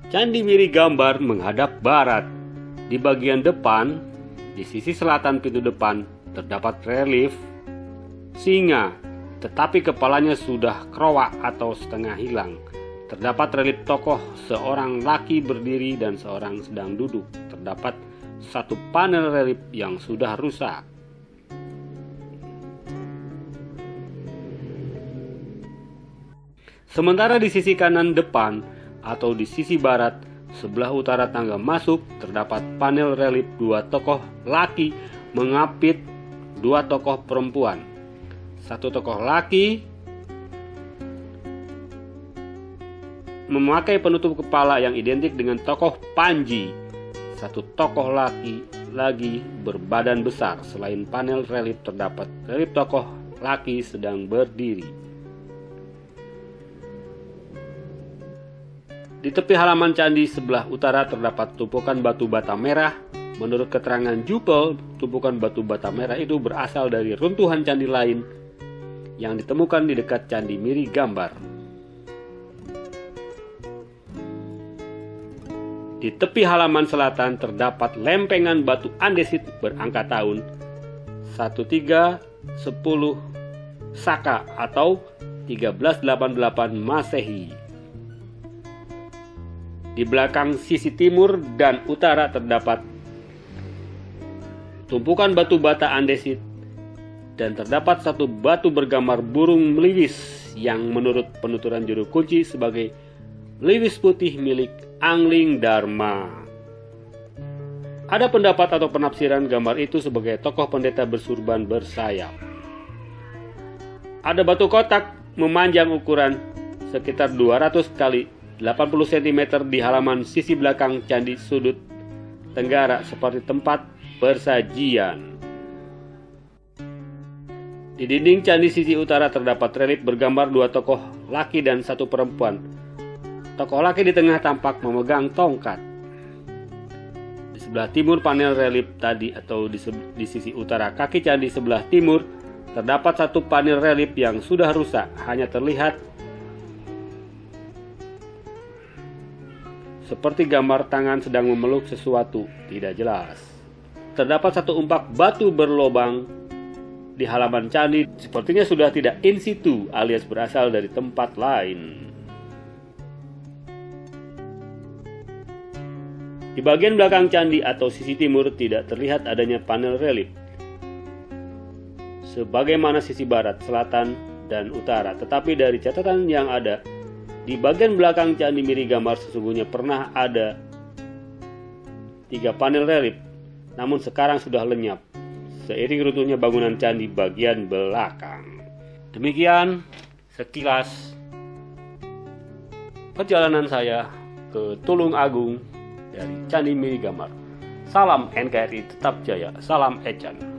Candi Miri Gambar menghadap barat. Di bagian depan, di sisi selatan pintu depan, terdapat relief singa, tetapi kepalanya sudah kerowak atau setengah hilang. Terdapat relief tokoh seorang laki berdiri dan seorang sedang duduk. Terdapat satu panel relief yang sudah rusak. Sementara di sisi kanan depan atau di sisi barat, sebelah utara tangga masuk, terdapat panel relief dua tokoh laki mengapit dua tokoh perempuan. Satu tokoh laki memakai penutup kepala yang identik dengan tokoh Panji. Satu tokoh laki lagi berbadan besar. Selain panel relief terdapat relief tokoh laki sedang berdiri. Di tepi halaman candi sebelah utara terdapat tumpukan batu bata merah. Menurut keterangan Jupel, tumpukan batu bata merah itu berasal dari runtuhan candi lain yang ditemukan di dekat Candi Miri Gambar. Di tepi halaman selatan terdapat lempengan batu andesit berangka tahun 1310 Saka atau 1388 Masehi. Di belakang sisi timur dan utara terdapat tumpukan batu bata andesit dan terdapat satu batu bergambar burung meliwis yang menurut penuturan juru kunci sebagai liwis putih milik Angling Dharma. Ada pendapat atau penafsiran gambar itu sebagai tokoh pendeta bersurban bersayap. Ada batu kotak memanjang ukuran sekitar 200 kali 80 cm di halaman sisi belakang candi sudut tenggara seperti tempat persajian. Di dinding candi sisi utara terdapat relief bergambar dua tokoh laki dan satu perempuan. Tokoh laki di tengah tampak memegang tongkat. Di sebelah timur panel relief tadi atau di sisi utara kaki candi sebelah timur terdapat satu panel relief yang sudah rusak, hanya terlihat seperti gambar tangan sedang memeluk sesuatu, tidak jelas. Terdapat satu umpak batu berlobang di halaman candi, sepertinya sudah tidak in situ alias berasal dari tempat lain. Di bagian belakang candi atau sisi timur tidak terlihat adanya panel relief, sebagaimana sisi barat, selatan, dan utara. Tetapi dari catatan yang ada, di bagian belakang Candi Miri Gambar sesungguhnya pernah ada 3 panel relief, namun sekarang sudah lenyap seiring runtuhnya bangunan candi bagian belakang. Demikian sekilas perjalanan saya ke Tulung Agung dari Candi Miri Gambar. Salam NKRI tetap jaya, salam Ecan.